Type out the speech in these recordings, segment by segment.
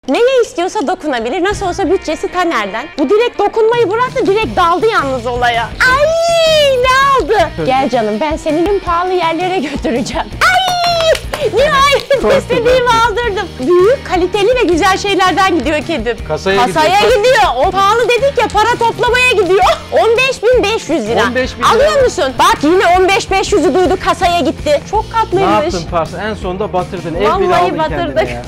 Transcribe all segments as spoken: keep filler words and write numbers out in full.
Neye istiyorsa dokunabilir. Nasıl olsa bütçesi Taner'den. Bu direkt dokunmayı bıraktı, direkt daldı yalnız olaya. Ay ne aldı? Gel canım, ben seni en pahalı yerlere götüreceğim. Ay! Nihayet istediğimi aldırdım. Büyük, kaliteli ve güzel şeylerden gidiyor kedim. Kasaya, Kasaya gidiyor. gidiyor. O pahalı dedik ya, para toplamaya gidiyor. on beş bin beş yüz lira. on beş bin lira. Alıyor musun? Bak yine on beş bin beş yüzü duydu, kasaya gitti. Çok tatlıymış. Ne yaptın Pars? En sonunda batırdın. Ev Vallahi bile aldın batırdık. kendine ya.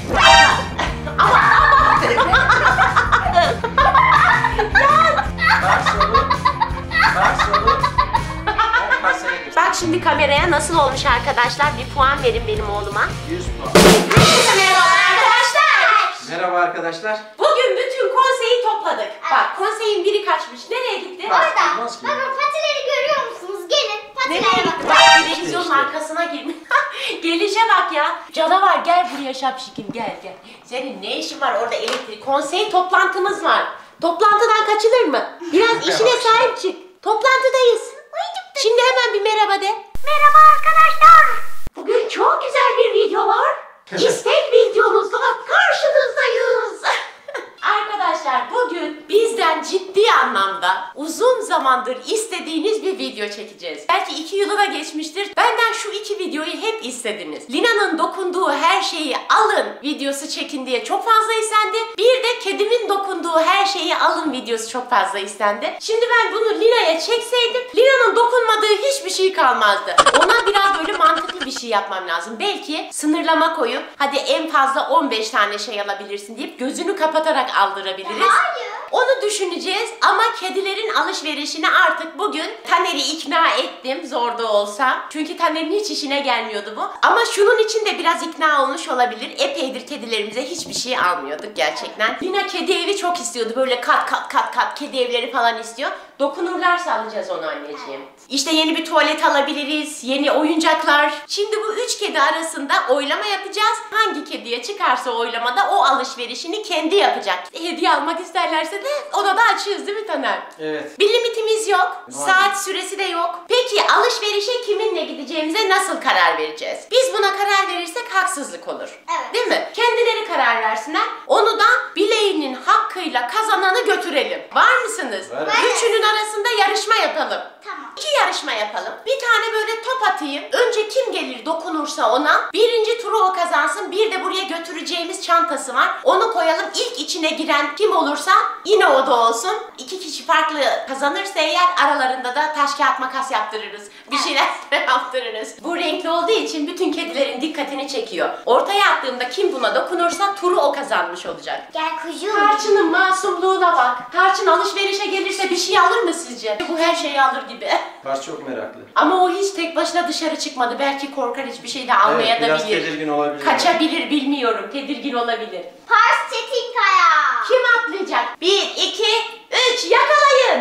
Bak şimdi kameraya nasıl olmuş arkadaşlar? Bir puan verin benim oğluma. yüz puan. Herkese merhaba arkadaşlar. Merhaba arkadaşlar. Bugün bütün konseyi topladık. Bak konseyin biri kaçmış. Nereye gitti? Orada. Bakın patileri görüyor musunuz? Gelin Nereye patilere gitti? bakın. Bak televizyonun arkasına girmiş. Gelişe bak ya. Canavar gel buraya şapşikim, gel gel. Senin ne işin var orada elektrik? Konsey toplantımız var. Toplantıdan kaçılır mı? Biraz işine sahip çık. Toplantıdayız. Şimdi hemen bir merhaba de. Merhaba arkadaşlar. Bugün çok güzel bir video var. İstek videomuzla karşınızdayız. Arkadaşlar bugün bizden ciddi anlamda uzun zamandır istediğiniz bir video çekeceğiz. Belki iki yılı da geçmiştir. Benden şu iki videoyu hep istediniz. Lina'nın dokunduğu her şeyi alın videosu çekin diye çok fazla istendi. Bir de kedimin dokunduğu her şeyi alın videosu çok fazla istendi. Şimdi ben bunu Lina'ya çekseydim Lina'nın dokunmadığı hiçbir şey kalmazdı. Ona biraz böyle mantıklı bir şey yapmam lazım. Belki sınırlama koyup hadi en fazla on beş tane şey alabilirsin deyip gözünü kapatarak aldırabiliriz. Hayır. Onu düşüneceğiz ama kedilerin alışverişini artık bugün Taner'i ikna ettim zor da olsa. Çünkü Taner'in hiç işine gelmiyordu bu. Ama şunun için de biraz ikna olmuş olabilir. Epeydir kedilerimize hiçbir şey almıyorduk gerçekten. Lina kedi evi çok istiyordu. Böyle kat kat kat kat kedi evleri falan istiyor. Dokunurlarsa alacağız onu anneciğim. İşte yeni bir tuvalet alabiliriz, yeni oyuncaklar. Şimdi bu üç kedi arasında oylama yapacağız. Hangi kediye çıkarsa oylamada o alışverişini kendi yapacak. Hediye almak isterlerse de ona da açığız değil mi Taner? Evet. Bir limitimiz yok, Aynen. saat süresi de yok. Peki alışverişe kiminle gideceğimize nasıl karar vereceğiz? Biz buna karar verirsek haksızlık olur. Evet. Değil mi? Kendileri karar versinler. Onu da bileğinin hakkıyla kazananı götürelim. Var mısınız? Varız. Üçünün arasında yarışma yapalım. Tamam. İki yarışma yapalım. Bir tane böyle top atayım. Önce kim gelir dokunursa ona. Birinci turu o kazansın. Bir de buraya götüreceğimiz çantası var. Onu koyalım. İlk içine giren kim olursa yine o da olsun. İki kişi farklı kazanırsa eğer aralarında da taş kağıt makas yaptırırız. Bir şeyler yaptırırız. Bu renkli olduğu için bütün kedilerin dikkatini çekiyor. Ortaya attığımda kim buna dokunursa turu o kazanmış olacak. Gel kucuğum. Tarçın'ın masumluğuna bak. Tarçın alışverişe gelirse bir şey alır mı sizce? Bu her şeyi alır gibi. Pars çok meraklı. Ama o hiç tek başına dışarı çıkmadı. Belki korkar, hiçbir şey de almaya Evet, da biraz bilir. tedirgin olabilir. Kaçabilir bilmiyorum. Tedirgin olabilir. Pars Çetinkaya. Kim atlayacak? Bir, iki, üç, yakalayın.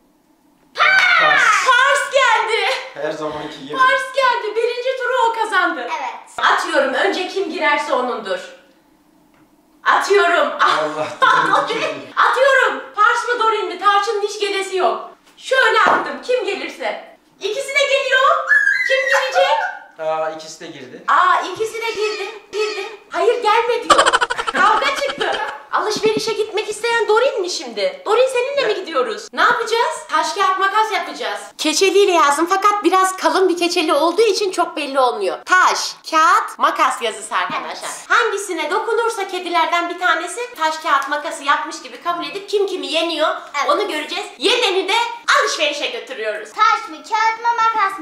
Pars. Pars geldi. Her zamanki gibi. Pars geldi. Birinci turu o kazandı. Evet. Atıyorum. Önce kim girerse onundur. Atıyorum. Allah Atıyorum. Pars mı Dorin mi? Tarçın'ın hiç gelesi yok. Şöyle attım. Kim gelirse. İkisi de geliyor. Kim girecek? Aa, ikisi de girdi. Aa ikisi de girdi. Girdi. Hayır gelme diyor. Kavga çıktı. Alışverişe gitmek isteyen Dorin mi şimdi? Dorin seninle mi gidiyoruz? Ne yapacağız? Taş kağıt makas yapacağız. Keçeliyle yazdım fakat biraz kalın bir keçeli olduğu için çok belli olmuyor. Taş, kağıt, makas yazısı arkadaşlar. Hangisine dokunursa kedilerden bir tanesi taş kağıt makası yapmış gibi kabul edip kim kimi yeniyor Evet. onu göreceğiz. Yeneni de alışverişe götürüyoruz. Taş mı, kağıt mı, makas mı?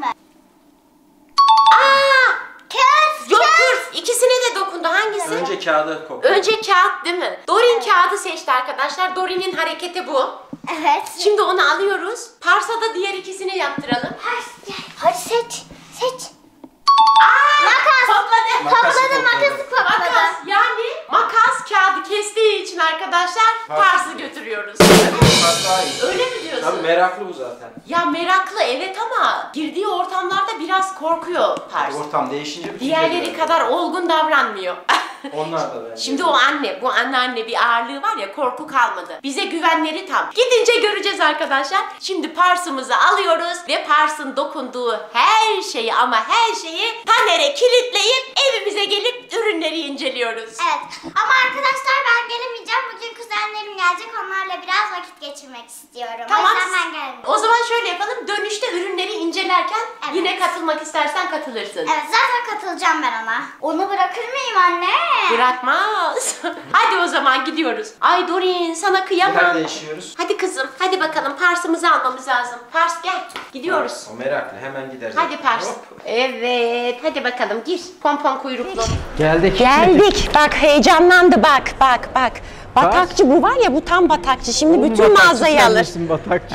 Aa! Kağıt. Yok dur. İkisine de dokundu. Hangisi? Önce kağıdı kokla. Önce kağıt değil mi? Dorin kağıdı seçti arkadaşlar. Dorin'in hareketi bu. Evet. Şimdi onu alıyoruz. Pars'a da diğer ikisini yaptıralım. Pars gel. Hadi seç. Seç. Aa! Makas. Topladı. Makası Topladı, topladı. makası topladı. Makas. Yani makas kağıdı kestiği için arkadaşlar Pars. Pars'ı götürüyoruz. Pars daha iyi. Öyle mi diyorsun? Tabii meraklı bu zaten. Ya meraklı evet ama girdiği ortamlarda biraz korkuyor Pars. Ortam değişince bir şey Diğerleri geliyor. kadar olgun davranmıyor. Onlar da bence. Şimdi o anne, bu anneanne bir ağırlığı var ya, korku kalmadı. Bize güvenleri tam. Gidince göreceğiz arkadaşlar. Şimdi Pars'ımızı alıyoruz ve Pars'ın dokunduğu her şeyi ama her şeyi Taner'e kilitleyip evimize gelip ürünleri inceliyoruz. Evet. Ama arkadaşlar ben gene gelecek. Onlarla biraz vakit geçirmek istiyorum. Tamam. O yüzden ben geldim. O zaman şöyle yapalım. Dönüşte ürünleri incelerken Evet. yine katılmak istersen katılırsın. Evet, zaten katılacağım ben ona. Onu bırakır mıyım anne? Bırakmaz. Hadi o zaman gidiyoruz. Ay Dorin sana kıyamam. Nerede yaşıyoruz? Hadi kızım hadi bakalım Pars'ımızı almamız lazım. Pars gel gidiyoruz. O meraklı hemen gideriz. Hadi Pars. Hop. Evet hadi bakalım gir. Pompon kuyruklu. Geldik. Geldik. Bak heyecanlandı bak bak bak. Batakçı bu var ya bu tam batakçı. Şimdi bütün mağazayı alır. Batakçı.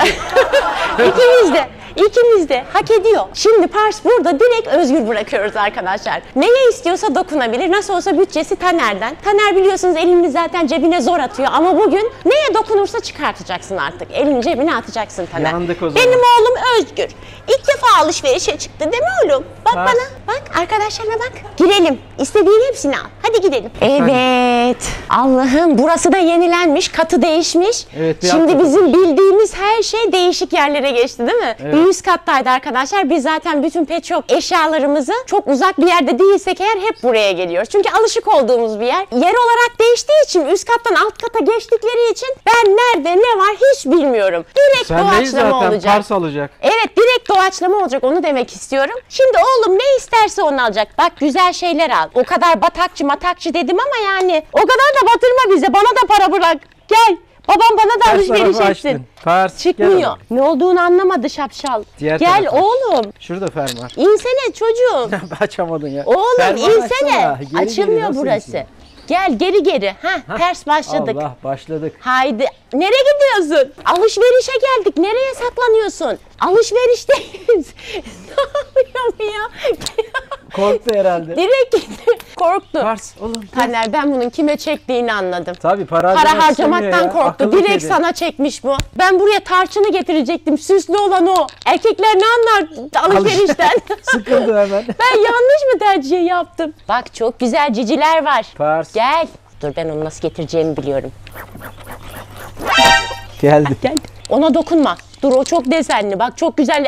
İkimiz de. İkimiz de hak ediyor. Şimdi Pars burada direkt özgür bırakıyoruz arkadaşlar. Neye istiyorsa dokunabilir. Nasıl olsa bütçesi Taner'den. Taner biliyorsunuz elini zaten cebine zor atıyor ama bugün neye dokunursa çıkartacaksın artık. Elini cebine atacaksın Taner. Yandık o zaman. Benim oğlum özgür. İlk defa alışverişe çıktı değil mi oğlum? Bak Pars. bana. Bak arkadaşlarına bak. Girelim. İstediğin hepsini al. Hadi gidelim. Evet. Allah'ım burası da yenilenmiş. Katı değişmiş. Evet, bir Şimdi alt bizim bildiğimiz her şey değişik yerlere geçti değil mi? Evet. Bir üst kattaydı arkadaşlar. Biz zaten bütün pet shop eşyalarımızı çok uzak bir yerde değilsek eğer hep buraya geliyoruz. Çünkü alışık olduğumuz bir yer. Yer olarak değiştiği için üst kattan alt kata geçtikleri için ben nerede ne var hiç bilmiyorum. Direkt Sen değil doğaçlama zaten olacak. Pars alacak. Evet direkt doğaçlama olacak onu demek istiyorum. Şimdi oğlum ne isterse onu alacak. Bak güzel şeyler al. O kadar batakçı matakçı dedim ama yani o kadar da batırma bize. Bana da para bırak. Gel. Babam bana da Her alışveriş tarafı etsin. açtın. Pars, gel Çıkmıyor. oğlum. Ne olduğunu anlamadı şapşal. Diğer Gel tarafa. oğlum. Şurada fermuar. İnsene çocuğum. Açamadın ya. Oğlum Fermuar insene. açsana. Geri geri Açılmıyor nasıl burası. gitsin? Gel geri geri. Heh, ters başladık. Allah başladık. Haydi. Nereye gidiyorsun? Alışverişe geldik. Nereye saklanıyorsun? Alışverişteyiz. Ne yapıyor ya? Korktu herhalde. Direkt gitti. Korktu. Pars oğlum. Taner ben bunun kime çektiğini anladım. Tabii para, Para harcamak istemiyor harcamaktan ya. korktu. Akıllı Direkt kedi. sana çekmiş bu. Ben buraya tarçını getirecektim. Süslü olan o. Erkekler ne anlar alışverişten? Sıkıldı hemen. Ben yanlış mı tercih yaptım? Bak çok güzel ciciler var. Pars. Gel. Dur ben onu nasıl getireceğimi biliyorum. Geldi. Gel. Ona dokunma. Dur o çok desenli. Bak çok güzel.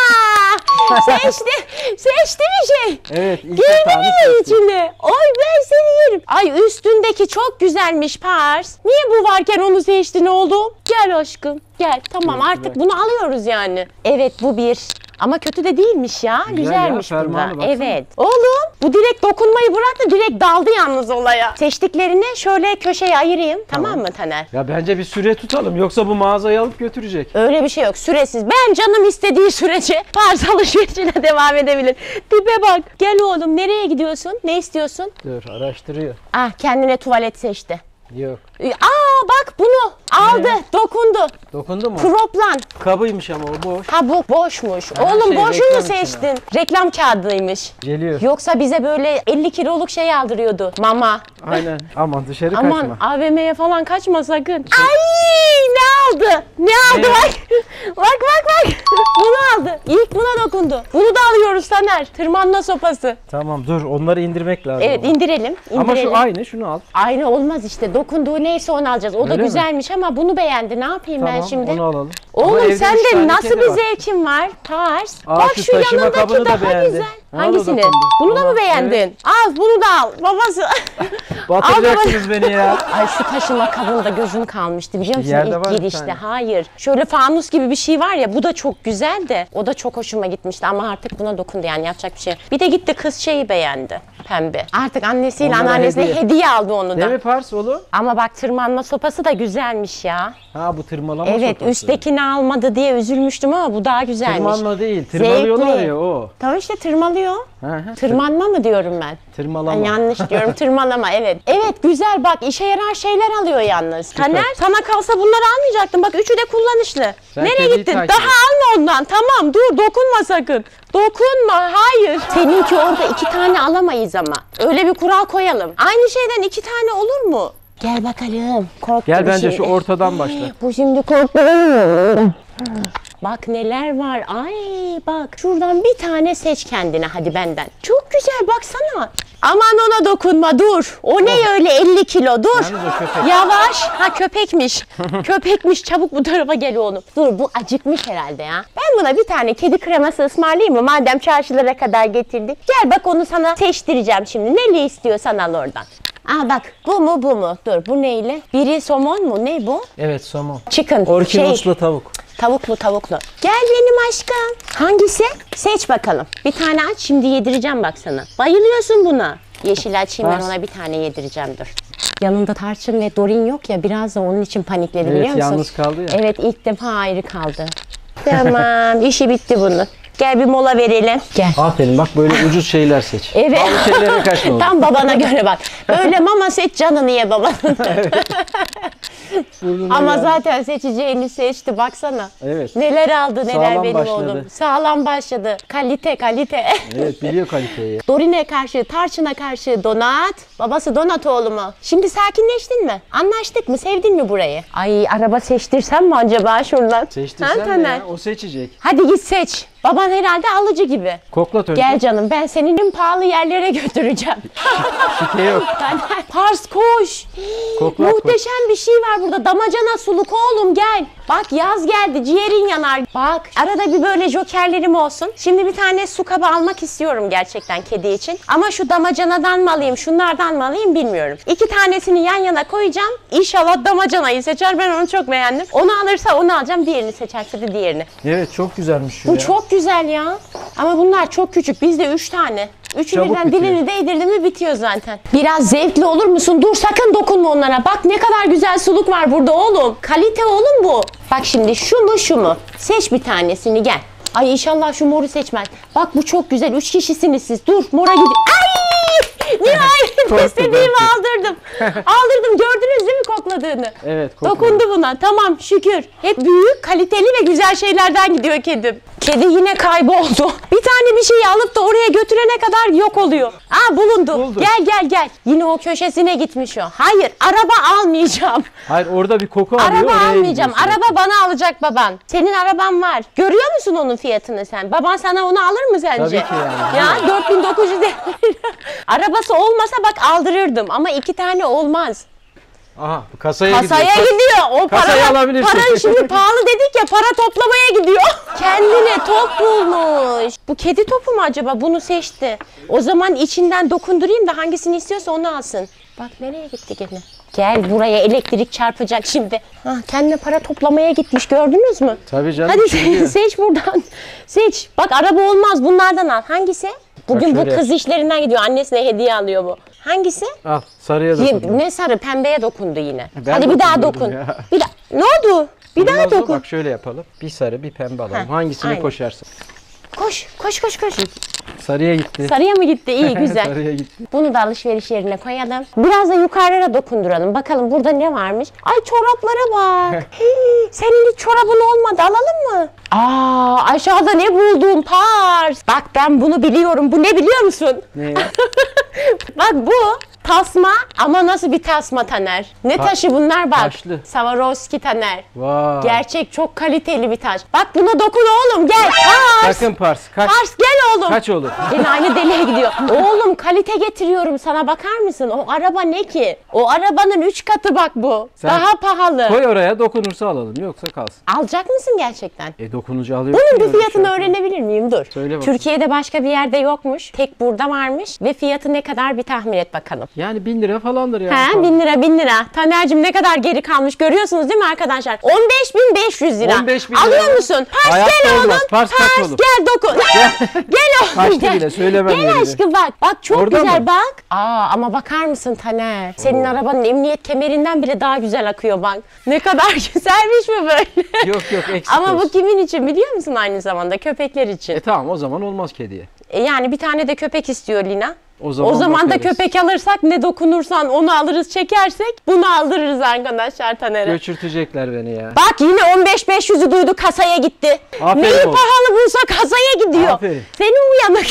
Aa! Seçti. Seçti bir şey. Evet. ilk Girdi defa bile seçtim. içine. Ay ben seni yerim. Ay üstündeki çok güzelmiş Pars. Niye bu varken onu seçtin oğlum? Gel aşkım. Gel. Tamam Evet, artık güzel. bunu alıyoruz yani. Evet bu bir. Ama kötü de değilmiş ya. Güzel Güzelmiş ya, fermuarlı bunda. baksana. Evet. Oğlum bu direkt dokunmayı bıraktı. Direkt daldı yalnız olaya. Seçtiklerini şöyle köşeye ayırayım. Tamam, Tamam. mı Taner? Ya bence bir süre tutalım yoksa bu mağazayı alıp götürecek. Öyle bir şey yok. Süresiz. Ben canım istediği sürece Pars alışverişine devam edebilir. Tipe bak. Gel oğlum. Nereye gidiyorsun? Ne istiyorsun? Dur araştırıyor. Ah kendine tuvalet seçti. Yok. Aa bak bunu aldı. Ne? Dokundu. Dokundu mu? Kroplan. Kabıymış ama o boş. Ha bu boşmuş. Ha, Oğlum şey, boşu reklam mu için seçtin? Reklam kağıdıymış. Geliyor. Yoksa bize böyle elli kiloluk şey aldırıyordu. Mama. Aynen. Aman dışarı Aman kaçma. A V M'ye falan kaçma sakın. Ay ne aldı? Ne aldı Ne? bak. Bak bak bak. Bunu aldı. İlk buna dokundu. Bunu da alıyoruz Taner. Tırmanma sopası. Tamam dur onları indirmek lazım. Evet indirelim. indirelim. Ama şu aynı şunu al. Aynı olmaz işte. Dokunduğu neyse onu alacağız. O da Öyle mi? güzelmiş ama bunu beğendi. Ne yapayım Tamam ben şimdi? onu alalım. Ama Oğlum evde sen üç de tane nasıl kedi bir var. zevkin var? Tars. Aa, Bak şu şu taşıma yanındaki kabını da daha beğendi. güzel. Ona da Hangisini? dokundu. Bunu da mı Ona, beğendin? evet. Al bunu da al. Babası. Batıracaksınız beni ya. Ay şu taşıma kabında gözüm kalmıştı biliyor musun Yerde ilk var bir girişte. tane. Hayır. Şöyle fanus gibi bir şey var ya bu da çok güzel de o da çok hoşuma gitmişti ama artık buna dokundu yani yapacak bir şey yok. Bir de gitti kız şeyi beğendi. Pembe. Artık annesiyle Onlara anneannesine hediye. hediye. aldı onu da. Değil mi Pars oğlum? Ama bak tırmanma sopası da güzelmiş ya. Ha bu tırmalama Evet sopası. üsttekini almadı diye üzülmüştüm ama bu daha güzelmiş. Tırmanma değil. Tırmalıyorlar Zevkli. ya o. Tamam işte tırmalıyor. Hı hı. Tırmanma mı diyorum ben? Tırmalama. Ben yanlış diyorum tırmalama evet. Evet güzel bak işe yarar şeyler alıyor yalnız. Taner sana kalsa bunları almayacaktım bak üçü de kullanışlı. Sen Nereye kediyi gittin? takip Daha et. alma ondan tamam dur dokunma sakın. Dokunma hayır. Seninki orada iki tane alamayız ama. Öyle bir kural koyalım. Aynı şeyden iki tane olur mu? Gel bakalım. Korktu Gel bir bence şey. şu ortadan başla. Bu şimdi korktu. Bak neler var. Ay bak. Şuradan bir tane seç kendine hadi benden. Çok güzel baksana. Aman ona dokunma dur. O ne öyle elli kilo dur. Yalnız o köpek. Yavaş. Ha köpekmiş. Köpekmiş çabuk bu tarafa gel oğlum. Dur bu acıkmış herhalde ya. Ben buna bir tane kedi kreması ısmarlayayım mı? Madem çarşılara kadar getirdik. Gel bak onu sana seçtireceğim şimdi. Neli istiyorsan al oradan. Aa bak bu mu bu mu? Dur bu neyle? Biri somon mu? Ne bu? Evet somon. Chicken. Orkinoslu tavuk. Tavuklu tavuklu. Gel benim aşkım. Hangisi? Seç bakalım. Bir tane aç şimdi yedireceğim bak sana. Bayılıyorsun buna. Yeşil açayım ben Pars. ona bir tane yedireceğim dur. Yanında tarçın ve Dorin yok ya biraz da onun için panikledi Evet, biliyor musun? yalnız kaldı ya. Evet ilk defa ayrı kaldı. Tamam işi bitti bunun. Gel bir mola verelim. Gel. Aferin bak böyle ucuz şeyler seç. Evet. Pahalı şeylere kaçma. Tam babana göre bak. Böyle mama seç canını ye babanın. Ama zaten seçeceğini seçti baksana. Evet. Neler aldı neler Sağlam benim başladı. oğlum. Sağlam başladı. Kalite kalite. Evet biliyor kaliteyi. Dorin'e karşı, Tarçın'a karşı Donat. Babası Donat oğlumu. Şimdi sakinleştin mi? Anlaştık mı? Sevdin mi burayı? Ay araba seçtirsem mi acaba şuradan? Ha, Seçtirsen de Taner? ya, o seçecek. Hadi git seç. Baban herhalde alıcı gibi. Koklat önce. Gel canım ben senin en pahalı yerlere götüreceğim. Şike yok. Taner, Pars koş. Koklat, Muhteşem bir şey var burada. Damacana suluk oğlum gel. Bak yaz geldi ciğerin yanar. Bak arada bir böyle jokerlerim olsun. Şimdi bir tane su kabı almak istiyorum gerçekten kedi için. Ama şu damacanadan mı alayım şunlardan mı alayım bilmiyorum. İki tanesini yan yana koyacağım. İnşallah damacanayı seçer ben onu çok beğendim. Onu alırsa onu alacağım diğerini seçerse de diğerini. Evet çok güzelmiş şu Bu ya. çok güzel ya. Ama bunlar çok küçük. Bizde üç tane. Üçü Çabuk birden bitiyor. dilini değdirdi mi bitiyor zaten. Biraz zevkli olur musun? Dur sakın dokunma onlara. Bak ne kadar güzel suluk var burada oğlum. Kalite oğlum bu. Bak şimdi şu mu şu mu? Seç bir tanesini gel. Ay inşallah şu moru seçmez. Bak bu çok güzel. Üç kişisiniz siz. Dur mora gidiyor. Ay! Nihayet Korktum, istediğimi korktum. aldırdım. Aldırdım. Gördünüz değil mi kokladığını? Evet, kokladı. Dokundu buna. Tamam şükür. Hep büyük, kaliteli ve güzel şeylerden gidiyor kedim. Kedi yine kayboldu. Bir tane bir şeyi alıp da oraya götürene kadar yok oluyor. Aa bulundu. Buldu. Gel gel gel. Yine o köşesine gitmiş o. Hayır araba almayacağım. Hayır orada bir koku alıyor. Araba oraya almayacağım. gidiyorsun. Araba bana alacak baban. Senin araban var. Görüyor musun onun fiyatını sen? Baban sana onu alır mı sence? Tabii ki yani. Ya dört bin dokuz yüz lira. Arabası olmasa bak aldırırdım ama iki tane olmaz. Aha kasaya, Kasaya gidiyor. gidiyor. O Kasayı para, alabilirsin. para şimdi pahalı dedik ya para toplamaya gidiyor. Kendine top bulmuş. Bu kedi topu mu acaba? Bunu seçti. O zaman içinden dokundurayım da hangisini istiyorsa onu alsın. Bak nereye gitti gene? Gel buraya elektrik çarpacak şimdi. Ha, kendine para toplamaya gitmiş gördünüz mü? Tabii canım. Hadi gidiyor. seç buradan. Seç. Bak araba olmaz bunlardan al. Hangisi? Bugün bu şöyle kız işlerinden gidiyor. Annesine hediye alıyor bu. Hangisi? Al sarıya Ye- dokun. Ne sarı pembeye dokundu yine. Ben Hadi bir daha dokundurdum dokun. ya. Bir daha. Ne oldu? Bir daha Olmaz o, dokun. Bak şöyle yapalım. Bir sarı bir pembe alalım. Ha, Hangisini aynen. koşarsın? Koş, koş, koş, koş. Sarıya gitti. Sarıya mı gitti? İyi, güzel. Sarıya gitti. Bunu da alışveriş yerine koyalım. Biraz da yukarılara dokunduralım. Bakalım burada ne varmış? Ay çoraplara bak. Hii, senin hiç çorabın olmadı. Alalım mı? Aa, aşağıda ne buldum? Pars. Bak ben bunu biliyorum. Bu ne biliyor musun? Ne ya? Bak bu tasma ama nasıl bir tasma Taner? Ne Ta- taşı bunlar bak. taşlı. Swarovski Taner. Vay. Gerçek çok kaliteli bir taş. Bak buna dokun oğlum gel. Pars. Sakın pars. Kaç. Pars gel oğlum. Kaç olur? Yine aynı deliğe gidiyor. Oğlum kalite getiriyorum sana bakar mısın? O araba ne ki? O arabanın üç katı bak bu. Sen Daha pahalı. Koy oraya dokunursa alalım. Yoksa kalsın. Alacak mısın gerçekten? E dokununca alıyorsun. Bunun ya, bir öyle fiyatını şey yapma. öğrenebilir miyim? Dur. Söyle bakayım. Türkiye'de başka bir yerde yokmuş. Tek burada varmış. Ve fiyatı ne kadar bir tahmin et bakalım. Yani bin lira falandır ya. He bin lira bin lira. Taner'cim ne kadar geri kalmış görüyorsunuz değil mi arkadaşlar? on beş bin beş yüz lira. on beş bin lira. Alıyor musun? Pars Hayatta gel oğlum. olmaz. Pars kaç olur? Gel dokun. Gel oğlum Kaçtı gel. bile, söylemem Gel yerini. aşkım bak. Bak çok Orada güzel mı? bak. Aa ama bakar mısın Taner? Senin arabanın emniyet kemerinden bile daha güzel akıyor bak. Ne kadar güzelmiş bu böyle. Yok yok eksik Ama bu olsun. kimin için biliyor musun aynı zamanda? Köpekler için. E tamam o zaman olmaz kediye. E, yani bir tane de köpek istiyor Lina. O zaman, O zaman da bakarız. köpek alırsak ne dokunursan onu alırız çekersek bunu aldırırız arkadaşlar Taner'e. Göçürtecekler beni ya. Bak yine on beş beş yüzü duydu kasaya gitti. Aferin Neyi oğlum. pahalı bulsa kasaya gidiyor. Aferin. Senin uyanık.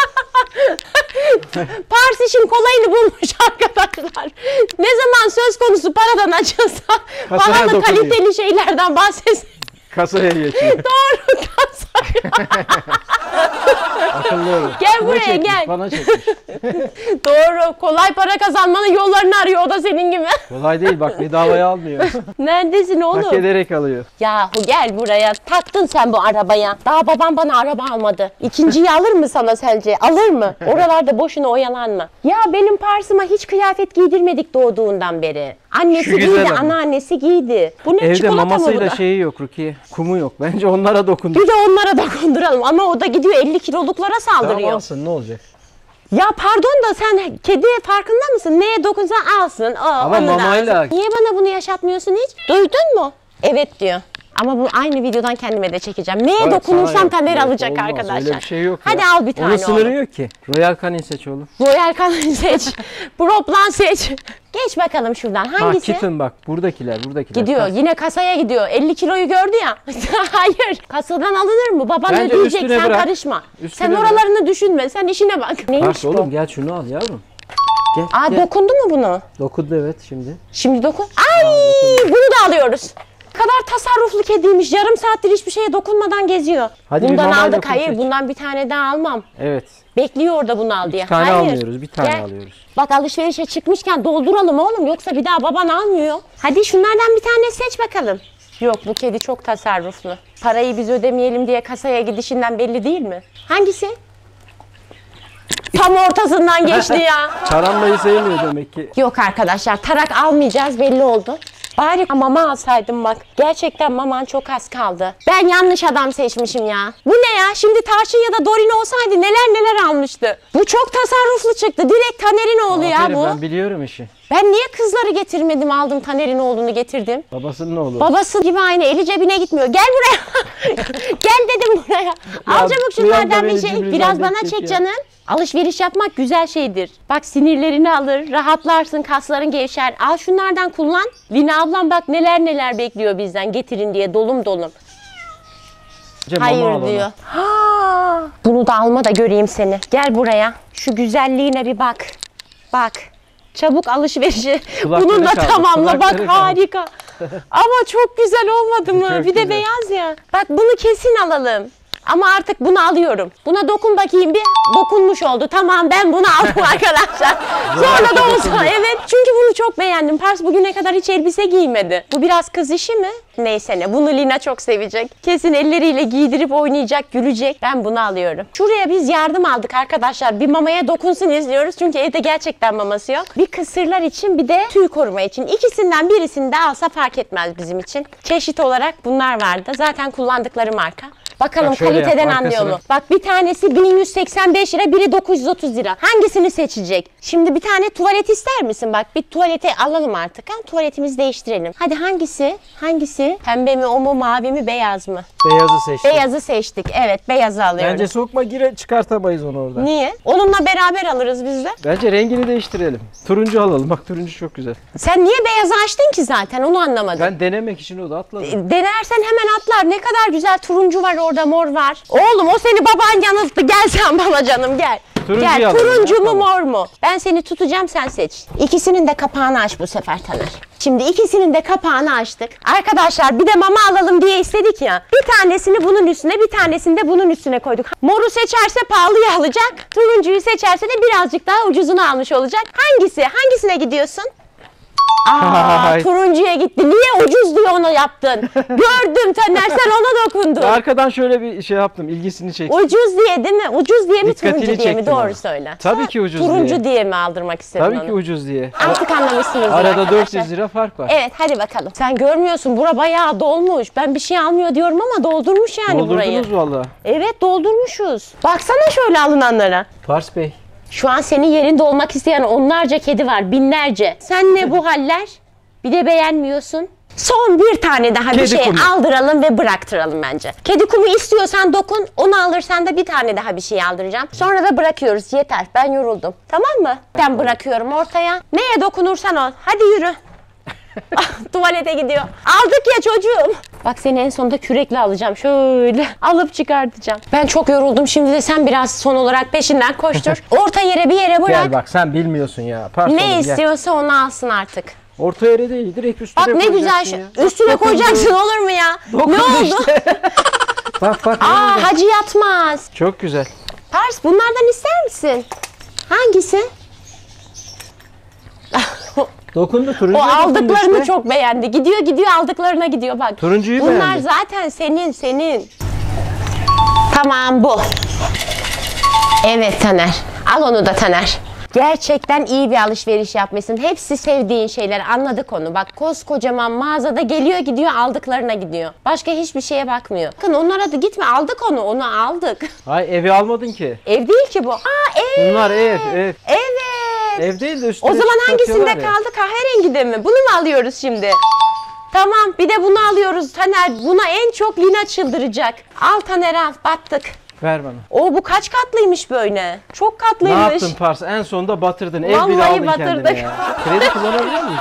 Pars işin kolayını bulmuş arkadaşlar. Ne zaman söz konusu paradan açılsa Kasaya pahalı dokunuyor. kaliteli şeylerden bahsetsin. Kasaya geçiyor. Doğru kasaya. Akıllı olun. Gel Kime buraya, çekmiş, gel. Bana çekmiş. Doğru. Kolay para kazanmanın yollarını arıyor o da senin gibi. Kolay değil bak, bedavaya almıyor. Neredesin oğlum? Hak ederek alıyor. Yahu gel buraya. Taktın sen bu arabaya. Daha babam bana araba almadı. İkinciyi alır mı sana sence? Alır mı? Oralarda boşuna oyalanma. Ya benim Pars'ıma hiç kıyafet giydirmedik doğduğundan beri. Annesi Şu güzel giydi, ama. anneannesi giydi. Bu ne, Evde çikolata mı bu mamasıyla da? şeyi yok Rukiye. Kumu yok. Bence onlara dokundu. Bir de onlara dokunduralım ama o da gidiyor elli kiloluklara saldırıyor. Tamam alsın, ne olacak? Ya pardon da sen kediye farkında mısın? Neye dokunsan alsın. Aa, Ama onu da mamayla- alsın. Niye bana bunu yaşatmıyorsun hiç? Duydun mu? Evet diyor. Ama bu aynı videodan kendime de çekeceğim. Neye Evet, dokunursam sana yok, taner yok, alacak olmaz. arkadaşlar. Öyle bir şey yok Hadi ya. al bir tane Onun sınırı oğlum. yok ki. Royal Canin seç oğlum. Royal Canin seç. Proplan seç. Geç bakalım şuradan. Ha Hangisi? kitten bak. Buradakiler, buradakiler. Gidiyor. Ha. Yine kasaya gidiyor. elli kiloyu gördü ya. Hayır. Kasadan alınır mı? Baban Bence ödeyecek. üstüne Sen bırak. karışma. Üstüne Sen bırak. oralarını düşünme. Sen işine bak. Neymiş Pars bu? oğlum, gel şunu al yavrum. Gel, Aa gel. dokundu mu bunu? Dokundu evet şimdi. Şimdi dokun. Ay bunu da alıyoruz. Ne kadar tasarruflu kediymiş. Yarım saattir hiçbir şeye dokunmadan geziyor. Hadi bir bundan mamayla aldık. kum Hayır seç. bundan bir tane daha almam. Evet. Bekliyor orada bunu al diye. Bir tane Hayır. almıyoruz, bir tane Gel. alıyoruz. Bak alışverişe çıkmışken dolduralım oğlum. Yoksa bir daha baban almıyor. Hadi şunlardan bir tane seç bakalım. Yok bu kedi çok tasarruflu. Parayı biz ödemeyelim diye kasaya gidişinden belli değil mi? Hangisi? Tam ortasından geçti ya. Taranmayı sevmiyor demek ki. Yok arkadaşlar tarak almayacağız belli oldu. Bari mama alsaydım bak. Gerçekten maman çok az kaldı. Ben yanlış adam seçmişim ya. Bu ne ya? Şimdi Tarçın ya da Dorin olsaydı neler neler almıştı. Bu çok tasarruflu çıktı. Direkt Taner'in oğlu ya Aferin, bu. ben biliyorum işi. Ben niye kızları getirmedim aldım Taner'in oğlunu getirdim. Babasının oğlu. Babası gibi aynı eli cebine gitmiyor. Gel buraya. Gel dedim buraya. Al çabuk bir anda şunlardan bir beni şey. cimriden Biraz bana beklet çek ya. canım. Alışveriş yapmak güzel şeydir. Bak sinirlerini alır, rahatlarsın, kasların gevşer. Al şunlardan kullan. Lina ablam bak neler neler bekliyor bizden getirin diye dolum dolum. Bence mama al Hayır ona. diyor. Ha, bunu da alma da göreyim seni. Gel buraya. Şu güzelliğine bir bak. Bak. Çabuk alışverişi Kulakları bununla kaldı, tamamla. Bak kulakları kaldı. harika. Ama çok güzel olmadı mı? Çok bir de güzel. beyaz ya. Bak bunu kesin alalım. Ama artık bunu alıyorum. Buna dokun bakayım bir. Dokunmuş oldu. Tamam ben bunu aldım arkadaşlar. Sonra da olsa evet. Çünkü bunu çok beğendim. Pars bugüne kadar hiç elbise giymedi. Bu biraz kız işi mi? Neyse ne. Bunu Lina çok sevecek. Kesin elleriyle giydirip oynayacak, gülecek. Ben bunu alıyorum. Şuraya biz yardım aldık arkadaşlar. Bir mamaya dokunsun izliyoruz. Çünkü evde gerçekten maması yok. Bir kısırlar için bir de tüy koruma için. İkisinden birisini de alsa fark etmez bizim için. Çeşit olarak bunlar vardı. Zaten kullandıkları marka. Bakalım Bak şöyle kaliteden yap, anlıyor mu? arkasına. Bak bir tanesi bin yüz seksen beş lira, biri dokuz yüz otuz lira. Hangisini seçecek? Şimdi bir tane tuvalet ister misin? Bak bir tuvalete alalım artık. Ha? Tuvaletimizi değiştirelim. Hadi hangisi? Hangisi? Pembe mi, o mu, mavi mi, beyaz mı? Beyazı seçti. Beyazı seçtik. Evet, beyazı alıyoruz. Bence sokma gire çıkartamayız onu oradan. Niye? Onunla beraber alırız biz de. Bence rengini değiştirelim. Turuncu alalım. Bak turuncu çok güzel. Sen niye beyazı açtın ki zaten? Onu anlamadım. Ben denemek için o da atladım. Denersen hemen atlar. Ne kadar güzel turuncu var orada, mor var. Oğlum o seni baban yanılttı. Gel sen bana canım gel. Turuncuyu Gel alalım turuncu ya, mu tamam. mor mu? Ben seni tutacağım sen seç. İkisinin de kapağını aç bu sefer Taner. Şimdi ikisinin de kapağını açtık. Arkadaşlar bir de mama alalım diye istedik ya. Bir tanesini bunun üstüne bir tanesini de bunun üstüne koyduk. Moru seçerse pahalıya alacak. Turuncuyu seçerse de birazcık daha ucuzunu almış olacak. Hangisi? Hangisine gidiyorsun? Aa, Ay. turuncuya gitti. Niye ucuz diye onu yaptın? Gördüm Taner sen ona dokundun. Arkadan şöyle bir şey yaptım. İlgisini çektim. Ucuz diye değil mi? Ucuz diye mi Dikkatini turuncu diye mi? çektim Doğru ona. söyle. Tabii ki ucuz turuncu diye. diye mi aldırmak istedin Tabii onu? ki ucuz diye. Artık anlamışsınız Arada arkadaşlar. dört yüz lira fark var. Evet hadi bakalım. Sen görmüyorsun bura bayağı dolmuş. Ben bir şey almıyor diyorum ama doldurmuş yani burayı. Doldurdunuz valla. Evet doldurmuşuz. Baksana şöyle alınanlara. Pars Bey. Şu an senin yerinde olmak isteyen onlarca kedi var, binlerce. Sen ne bu haller? Bir de beğenmiyorsun. Son bir tane daha bir Kedi şey kumu. aldıralım ve bıraktıralım bence. Kedi kumu istiyorsan dokun, onu alırsan da bir tane daha bir şey aldıracağım. Sonra da bırakıyoruz, yeter. Ben yoruldum. Tamam mı? Ben bırakıyorum ortaya. Neye dokunursan ol. Hadi yürü. Tuvalete gidiyor. Aldık ya çocuğum. Bak seni en sonunda kürekle alacağım. Şöyle alıp çıkartacağım. Ben çok yoruldum. Şimdi de sen biraz son olarak peşinden koştur. Orta yere bir yere bırak. Gel bak sen bilmiyorsun ya. Pars Ne oğlum, gel. istiyorsa onu alsın artık. Orta yere değil direkt üstüne Bak ne güzel koyacaksın şey. ya. Üstüne Dokundu. koyacaksın olur mu ya? Dokundu Ne oldu? işte. Bak bak. ne Aa oldu? hacı yatmaz. Çok güzel. Pars bunlardan ister misin? Hangisi? Dokundu turuncu. O aldıklarını çok beğendi. Gidiyor gidiyor aldıklarına gidiyor bak. Turuncuyu Bunlar beğendi. zaten senin senin. Tamam bu. Evet Taner. Al onu da Taner. Gerçekten iyi bir alışveriş yapmışsın. Hepsi sevdiğin şeyler. Anladık onu. Bak koskocaman mağazada geliyor gidiyor aldıklarına gidiyor. Başka hiçbir şeye bakmıyor. Bakın onlara da gitme aldık onu. Onu aldık. Ay evi almadın ki. Ev değil ki bu. Aa ev. Bunlar ev ev. Evet. Ev değil de üstüne O zaman hangisinde satıyorlar ya. kaldı? Kahverengide mi? Bunu mu alıyoruz şimdi? Tamam bir de bunu alıyoruz Taner. Buna en çok Lina çıldıracak. Al Taner al battık. Ver bana. O bu kaç katlıymış böyle? Çok Ne katlıymış. yaptın Pars? En sonunda batırdın. Ev bile Vallahi aldın batırdık. kendine ya. Kredi kullanabiliyor muyuz?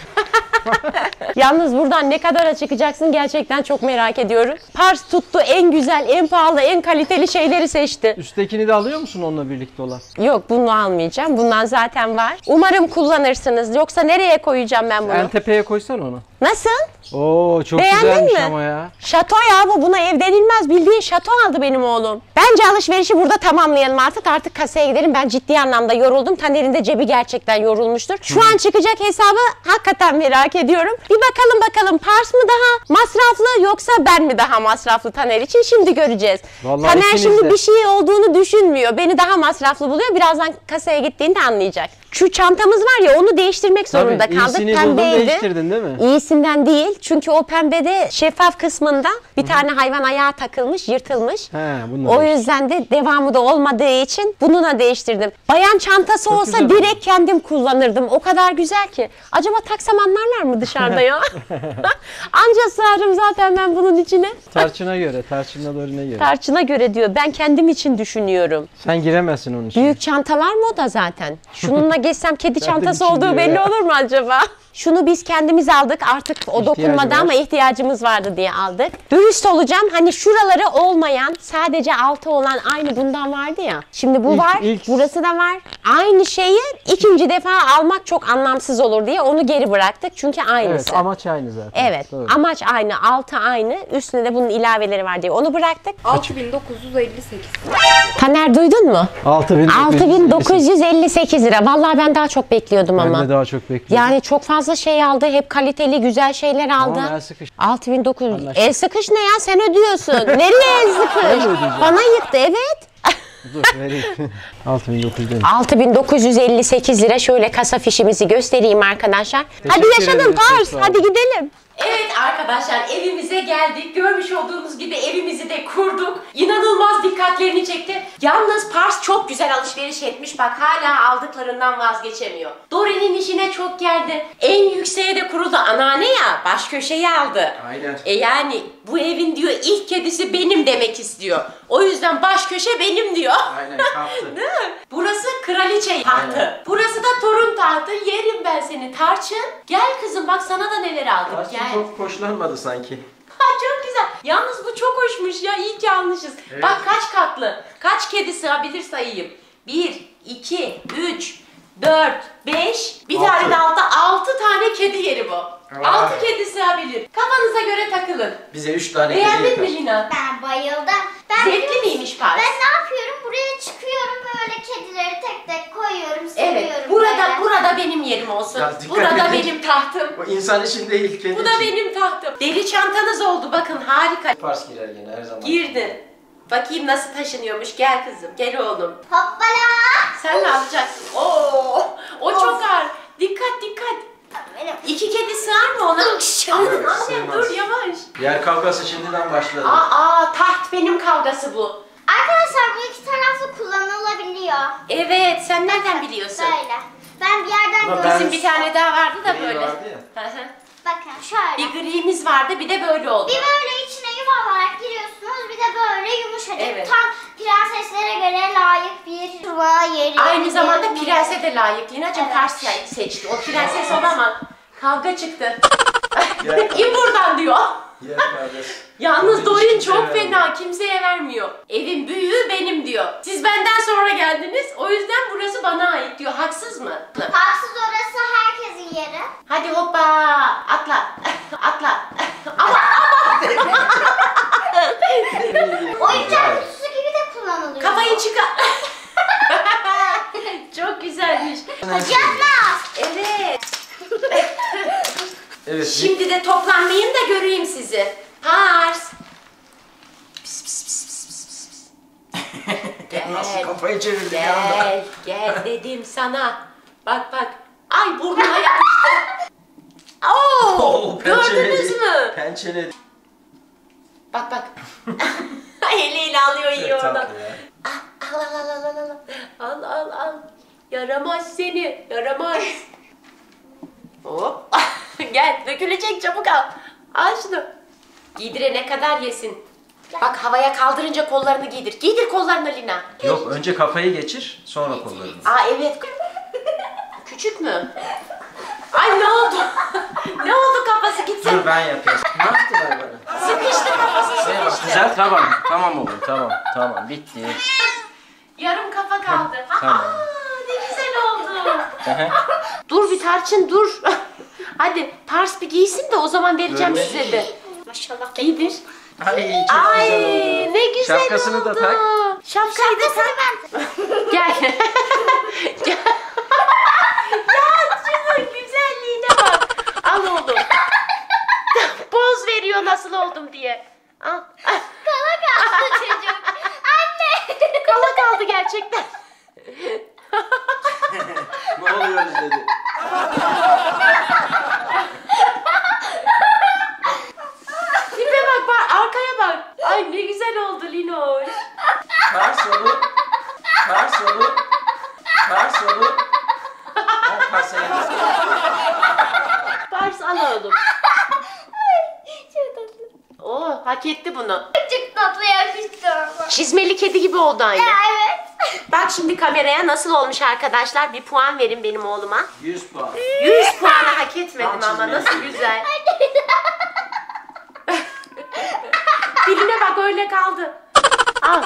Yalnız buradan ne kadara çıkacaksın gerçekten çok merak ediyorum. Pars tuttu en güzel, en pahalı, en kaliteli şeyleri seçti. Üsttekini de alıyor musun onunla birlikte olan? Yok bunu almayacağım. Bundan zaten var. Umarım kullanırsınız. Yoksa nereye koyacağım ben bunu? En tepeye koysan onu. Nasıl? Oo çok Beğendin güzelmiş mi? ama ya. Şato ya bu. Buna ev denilmez. Bildiğin şato aldı benim oğlum. Bence alışverişi burada tamamlayalım artık. Artık kasaya gidelim. Ben ciddi anlamda yoruldum. Taner'in de cebi gerçekten yorulmuştur. Şu an çıkacak hesabı hakikaten merak ediyorum. Bir bakalım bakalım Pars mı daha masraflı yoksa ben mi daha masraflı Taner için? Şimdi göreceğiz. Vallahi Taner ikiniz şimdi de. bir şey olduğunu düşünmüyor. Beni daha masraflı buluyor. Birazdan kasaya gittiğinde anlayacak. Şu çantamız var ya onu değiştirmek zorunda Tabii, kaldık. iyisini buldun Pembeydi. değiştirdin değil mi? İyisinden değil. Çünkü o pembede şeffaf kısmında bir tane hayvan ayağı takılmış, yırtılmış. He, bunlar. O yüzden de devamı da olmadığı için bunu da değiştirdim. Bayan çantası Çok olsa güzel direkt kendim kullanırdım. O kadar güzel ki. Acaba taksam anlarlar mı dışarıda ya? Anca sığarım zaten ben bunun içine. Tarçına göre, tarçınla dorine göre. Tarçına göre diyor. Ben kendim için düşünüyorum. Sen giremezsin onun için. Büyük çantalar mı o da zaten? Şununla geçsem kedi Zaten çantası içinde olduğu belli ya. olur mu acaba? Şunu biz kendimiz aldık artık o dokunmadı var. ama ihtiyacımız vardı diye aldık. Dürüst olacağım hani şuraları olmayan sadece altı olan aynı bundan vardı ya. Şimdi bu İlk- var ilk- burası da var. Aynı şeyi ikinci defa almak çok anlamsız olur diye onu geri bıraktık çünkü aynısı. Evet amaç aynı zaten. Evet Doğru. amaç aynı altı aynı üstüne de bunun ilaveleri var diye onu bıraktık. altı bin dokuz yüz elli sekiz. Taner duydun mu? altı bin altı bin dokuz yüz elli sekiz lira. Vallahi ben daha çok bekliyordum Ben ama. de daha çok bekliyorum. Yani çok fazla şey aldı. Hep kaliteli güzel şeyler aldı. Ama el sıkış. altı bin dokuz yüz. Anlaştık. El sıkış ne ya? Sen ödüyorsun. Nereye el sıkış? ödeyeceğim. Bana yıktı evet. Dur vereyim. altı bin dokuz yüz elli. altı bin dokuz yüz elli sekiz lira. Şöyle kasa fişimizi göstereyim arkadaşlar. Hadi yaşadın ederiz, Pars. çok sağ ol. Hadi gidelim. Evet arkadaşlar evimize geldik. Görmüş olduğunuz gibi evimizi de kurduk. İnanılmaz dikkatlerini çekti. Yalnız Pars çok güzel alışveriş etmiş. Bak hala aldıklarından vazgeçemiyor. Dore'nin işine çok geldi. En yükseğe de kuruldu. Anneanne ya baş köşeyi aldı. Aynen. E yani bu evin diyor ilk kedisi benim demek istiyor. O yüzden baş köşe benim diyor. Aynen kaptı. Değil mi? Burası kraliçe tahtı. Aynen. Burası da torun tahtı. Yerim ben seni Tarçın. Gel kızım bak sana da neler aldık. Tarçın Gel. çok hoşlanmadı sanki. Ha, çok güzel. Yalnız bu çok hoşmuş ya. İyi ki almışız. Evet. Bak kaç katlı. Kaç kedi sığabilir sayayım. Bir, iki, üç, dört, beş. Bir Altı. tane de altta altı tane kedi yeri bu. Vay. Altı kedi sığabilir. Kafanıza göre takılın. Bize üç tane Beğendin mi Lina? Ben bayıldım. Ben Zevkli miymiş Pars? Ben ne yapıyorum? Buraya çıkıyorum böyle kedileri tek tek koyuyorum, seviyorum. Evet. Burada böyle. burada benim yerim olsun. Ya dikkat Burada edin. benim tahtım. O insan için değil, kedi Bu da benim tahtım. Deri çantanız oldu bakın harika. Pars girer gene her zaman. Girdin. Bakayım nasıl taşınıyormuş. Gel kızım, gel oğlum. Hoppala. Sen ne yapacaksın? Oo, o çok ağır. Dikkat dikkat. Benim. İki kedi sığar mı ona? Aman annem sığmaz. dur yavaş. Yer kavgası şimdiden başladı. Aa, aa taht benim kavgası bu. Arkadaşlar bu iki taraflı kullanılabiliyor. Evet sen nereden biliyorsun? Böyle. Ben bir yerden Ama gördüm. ben- Bizim bir tane daha vardı da Gri böyle. vardı ya. Hı hı. Bakın şöyle. Bir gri'miz vardı bir de böyle oldu. Bir böyle içine yuvarlarak giriyorsunuz, bir de böyle yumuşacık. Evet. Tam prenseslere göre layık bir tuva yeri. Aynı zamanda yeri- prense de layık. Lina'cığım Evet. ters seçti. O prenses olamaz. Kavga çıktı. Gel. İn buradan diyor. Yer kardeş. Yalnız Tabii hiç Dorin kimseye çok vermiyor. fena, kimseye vermiyor. Evin büyüğü benim diyor. Siz benden sonra geldiniz, o yüzden burası bana ait diyor. Haksız mı? Haksız, orası herkesin yeri. Hadi hoppa, atla, atla. Ama Oyuncak kutusu gibi de kullanılıyor. kafayı çıkar. Evet. Şimdi de toplanmayın da göreyim sizi. Pars. Pis, pis, pis, pis, pis, pis, pis. Gel. Nasıl kafayı çevirdi bir anda. Gel, gel dedim sana. Bak bak. Ay burnuma yapıştı. Oo, Oo, gördünüz pençeledi. mü? Pençeledi. Bak bak. Eliyle alıyor yiyor Çok onu. tatlı ya. Al al al al al al. Al al al. Yaramaz seni. Yaramaz. Hop. Gel dökülecek çabuk al. Al şunu. Giydirene kadar yesin. Bak havaya kaldırınca kollarını giydir. Giydir kollarını Lina. Yok, önce kafayı geçir, sonra kollarını. Aa evet. Küçük mü? Ay ne oldu? Ne oldu kafası gitsin? Dur ben yapayım. Ne yaptılar bana? Sıkıştı kafası Şuraya bak, sıkıştı. güzel, tamam. Tamam oğlum, tamam. Tamam, bitti. Yarım kafa kaldı. Tamam. Aa, ne güzel oldu. Dur bir tarçın dur. Hadi pars bir giysin de o zaman vereceğim Görme. size de. Maşallah. Giydir. Ay çok Ay güzel oldu. ne güzel Şapkasını oldu. da tak. Şapkayı da tak. Gel. Gel. Ya şunun güzelliğine bak. Al oğlum. Poz veriyor nasıl oldum diye. Al. Kala kaldı çocuk. Anne. Kala kaldı gerçekten. Ne oluyoruz dedi. Tipe bak bak arkaya bak. Ay ne güzel oldu Linoş. Kar solu. Kar solu. Kar solu. O kasayı. Pars al oğlum. Çok tatlı. Oo hak etti bunu. Çok tatlı yakıştı ama. Çizmeli kedi gibi oldu aynı. Ya evet. Bak şimdi kameraya nasıl olmuş arkadaşlar. Bir puan verin benim oğluma. yüz puan. yüz puanı hak etmedim Tam ama çizmeli. nasıl güzel. Diline bak öyle kaldı. Al.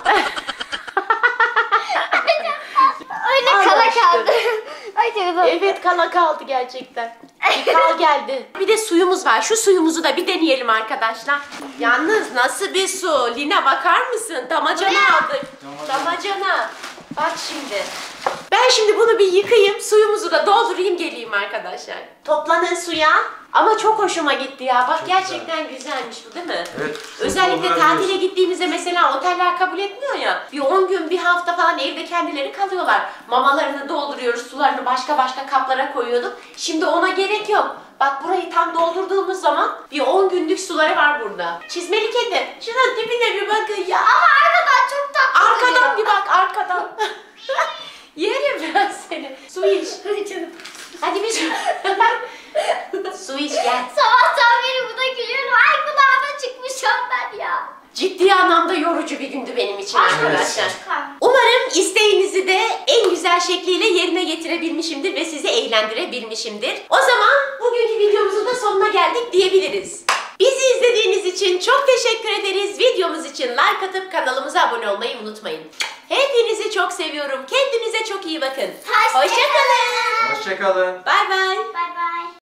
Öyle Al kala aşkım. kaldı. Ay çok tatlı. Evet kala kaldı gerçekten. Bir kal geldi. Bir de suyumuz var. Şu suyumuzu da bir deneyelim arkadaşlar. Yalnız nasıl bir su? Lina bakar mısın? Damacana aldık. Damacana. Bak şimdi. Ben şimdi bunu bir yıkayayım. Suyumuzu da doldurayım geleyim arkadaşlar. Toplanın suya. Ama çok hoşuma gitti ya. Bak gerçekten güzelmiş bu değil mi? Evet. Özellikle tatile gittiğimizde mesela oteller kabul etmiyor ya. Bir on gün, bir hafta falan evde kendileri kalıyorlar. Mamalarını dolduruyoruz, sularını başka başka kaplara koyuyorduk. Şimdi ona gerek yok. Bak burayı tam doldurduğumuz zaman bir on günlük suları var burada. Çizmeli kedi. Şunun tipine bir bakın ya. Ama arkadan çok tatlı. Arkadan bir bak arkadan. Yerim ben seni. Su iç. Canım. Hadi bir su iç gel. Sabahtan beri buna gülüyorum. Ay kulağıma çıkmış ondan ya. Ciddi anlamda yorucu bir gündü benim için arkadaşlar. Evet. Umarım isteğinizi de en güzel şekliyle yerine getirebilmişimdir ve sizi eğlendirebilmişimdir. O zaman bugünkü videomuzun da sonuna geldik diyebiliriz. Bizi izlediğiniz için çok teşekkür ederiz. Videomuz için like atıp kanalımıza abone olmayı unutmayın. Hepinizi çok seviyorum. Kendinize çok iyi bakın. Hoşça Hoşçakalın. Hoşçakalın. Bay bay. Bay bay.